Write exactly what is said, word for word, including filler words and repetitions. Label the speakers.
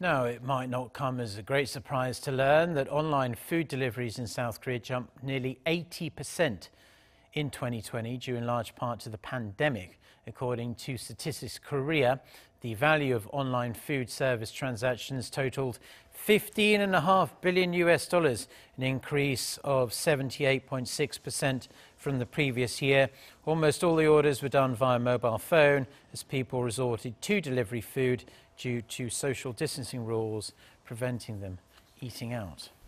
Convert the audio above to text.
Speaker 1: Now, it might not come as a great surprise to learn that online food deliveries in South Korea jumped nearly eighty percent in twenty twenty, due in large part to the pandemic. According to Statistics Korea, the value of online food service transactions totaled fifteen point five billion U S dollars, an increase of seventy-eight point six percent from the previous year. Almost all the orders were done via mobile phone as people resorted to delivery food due to social distancing rules preventing them eating out.